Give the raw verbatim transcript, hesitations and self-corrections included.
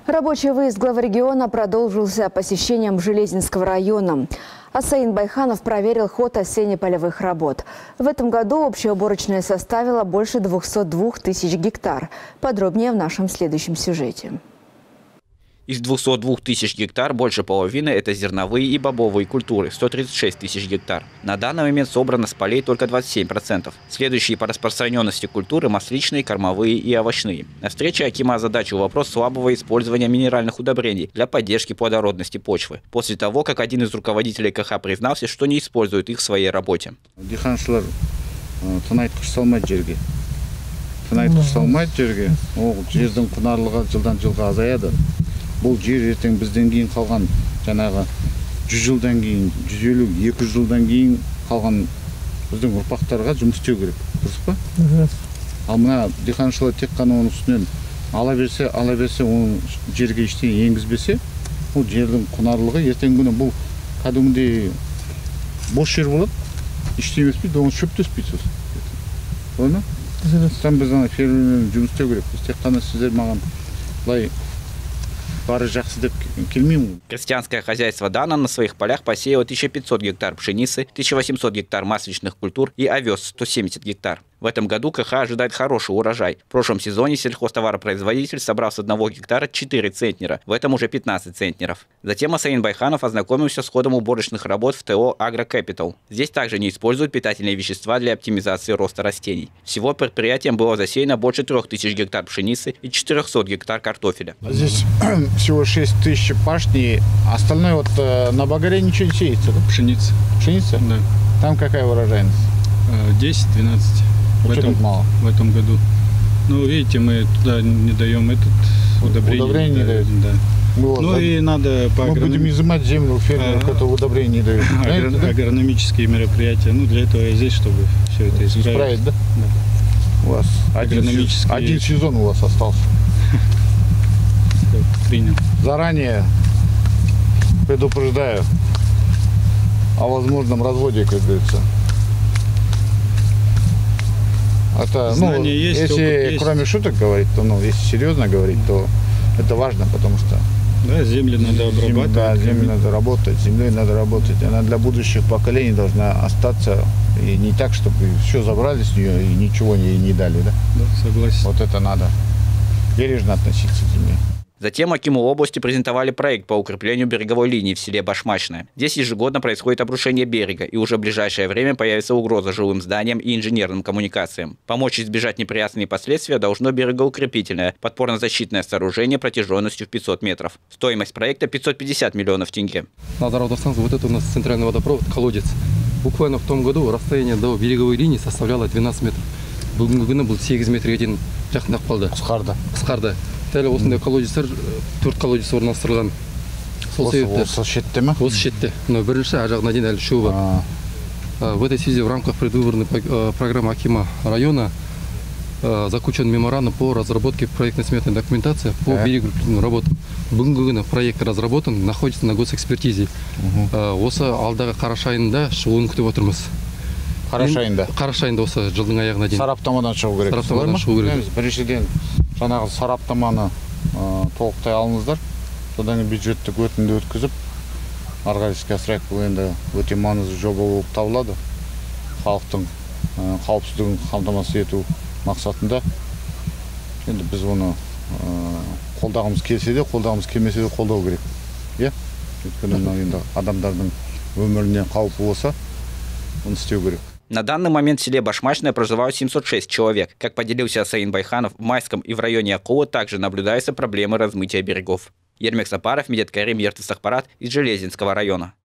Рабочий выезд главы региона продолжился посещением Железинского района. Асаин Байханов проверил ход осенне-полевых работ. В этом году общая уборочная составила больше двухсот двух тысяч гектар. Подробнее в нашем следующем сюжете. Из двухсот двух тысяч гектар больше половины – это зерновые и бобовые культуры – сто тридцать шесть тысяч гектар. На данный момент собрано с полей только двадцать семь процентов. Следующие по распространенности культуры – масличные, кормовые и овощные. На встрече акима озадачил вопрос слабого использования минеральных удобрений для поддержки плодородности почвы. После того, как один из руководителей КХ признался, что не использует их в своей работе. Бұл жер ертең бізден кейін қалған жаңағы жүз жылдан кейін, жүз елу екі жүз жылдан кейін қалған біздің ұрпақтарға жұмыс істеу керек. Дұрыс па? Ал мына диқаншылар тек қана оның үстінен ала берсе, ала берсе, оның жерге ештеңе енгізбесе, бұл жердің құнарлығы ертең күні бұл кәдімгідей бос жер болады, ештеңе өспейді, оны шөп те өспейді сосын. Оны? Там біз ана фермермен жұмыс істеу керек. Тек қана сіздер маған былай Крестьянское хозяйство Дана на своих полях посеяло тысячу пятьсот гектар пшеницы, тысячу восемьсот гектар масличных культур и овес сто семьдесят гектар. В этом году КХ ожидает хороший урожай. В прошлом сезоне сельхозтоваропроизводитель собрал с одного гектара четыре центнера, в этом уже пятнадцать центнеров. Затем Асаин Байханов ознакомился с ходом уборочных работ в ТО «Агрокэпитал». Здесь также не используют питательные вещества для оптимизации роста растений. Всего предприятием было засеяно больше трех тысяч гектар пшеницы и четырёхсот гектар картофеля. Здесь всего шесть тысяч пашни, остальное вот на Багаре ничего не сеется, да? Пшеница. Пшеница? Да. Там какая урожайность? десять-двенадцать. В этом, мало? В этом году. Ну, видите, мы туда не даем этот удобрение. Удобрение не дают? Да. Ну, ну да. И надо по Мы агроном... будем изымать землю фермеров, а, которые удобрения не дают. Агро... Да? Агрономические мероприятия. Ну, для этого я здесь, чтобы все это исправить. Исправить, да? Да. У вас один, один сезон у вас остался. Принял. Заранее предупреждаю о возможном разводе, как говорится. Это, ну, есть, если кроме есть. шуток говорить, то, ну, если серьезно говорить, то это важно, потому что да, землю надо обрабатывать. Да, землю надо работать, землей надо работать. Она для будущих поколений должна остаться, и не так, чтобы все забрали с нее и ничего ей не дали, да? Да, согласен. Вот это надо бережно относиться к земле. Затем акиму области презентовали проект по укреплению береговой линии в селе Башмачное. Здесь ежегодно происходит обрушение берега, и уже в ближайшее время появится угроза жилым зданиям и инженерным коммуникациям. Помочь избежать неприятные последствия должно берегоукрепительное подпорно-защитное сооружение протяженностью в пятьсот метров. Стоимость проекта пятьсот пятьдесят миллионов тенге. Вот это у нас центральный водопровод, колодец. Буквально в том году расстояние до береговой линии составляло двенадцать метров. Бүгінгі күні бұл сегіз метрге дейін жақындап қалды. Қысқарды. Қысқарды. Дәл осындай колодецтер, төрт колодец орналастырылған. Сол себепті. Осы шетте ме? Осы шетте. Но бірінші ажағына дейін әлі шоу бар. В этой связи в рамках предвыборной программы акима района заключен меморандум по разработке проектно-сметной документации по берегоукрепительным работам. Бүгінгі күні проект разработан, находится на госэкспертизе. Осы алдағы қараша айында шығуын күтіп отырмыз. Қараша айында? Қараша айында осы жылдың аяғына дейін. Сараптамадан шығу керек. Сараптамадан шығу керек. Біріншіден жаңағы сараптаманы толықтай алыңыздар. Содан кейін бюджеттік өтінді өткізіп, ары қарай іске асырайық. Бұл енді өте маңызды жоба болып табылады. Халықтың қауіпсіздігін қамтамасыз ету мақсатында. Енді біз оны қолдағымыз келсе де, қолдағымыз келмесе де қолдау керек. Иә? Өйткені адамдардың өміріне қауіпі болса, оны істеу керек. На данный момент в селе Башмачное проживают семьсот шесть человек. Как поделился Асаин Байханов, в Майском и в районе Акула также наблюдаются проблемы размытия берегов. Ермек Сапаров, Медет Карим, Ертыс Ахпарат из Железинского района.